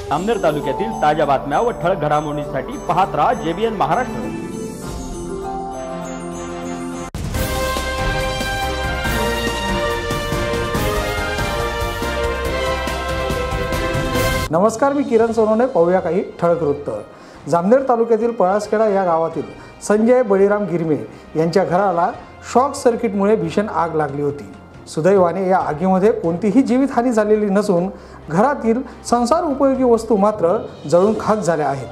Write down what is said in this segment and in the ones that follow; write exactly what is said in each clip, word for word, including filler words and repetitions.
जामनेर तालुक्यातील ताज्या बातम्या व ठळक घडामोडींसाठी पाहत राहा जेबीएन महाराष्ट्र। नमस्कार, मी किरण सोनवणे। पाहूया काही ठळक वृत्त। जामनेर तालुक्यातील पळासखेडा या गावातील संजय बळीराम गिरमे यांच्या घराला शॉक सर्किटमुळे भीषण आग लागली होती। सुदैवाने या आगीमध्ये कोणतीही जीवितहानी झालेली नसून घरातील संसार उपयोगी वस्तू मात्र जळून खाक झाल्या आहेत।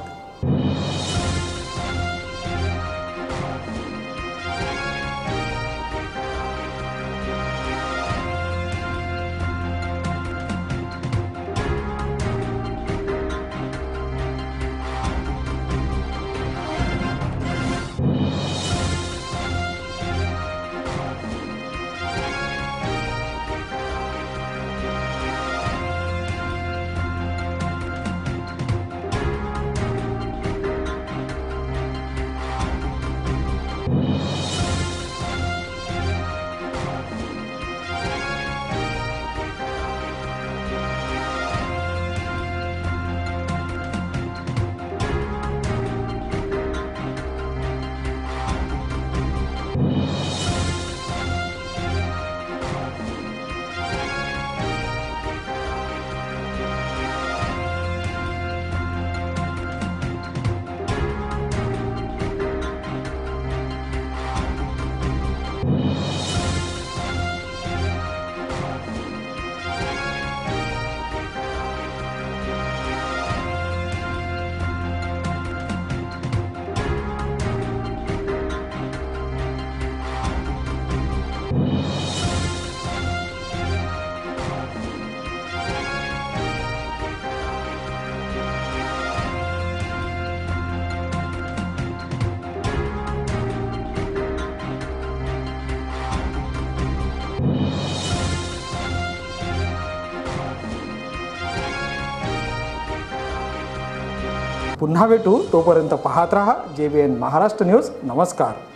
पुन्हा भेटू, तोपर्यंत पाहत रहा जेबीएन महाराष्ट्र न्यूज। नमस्कार।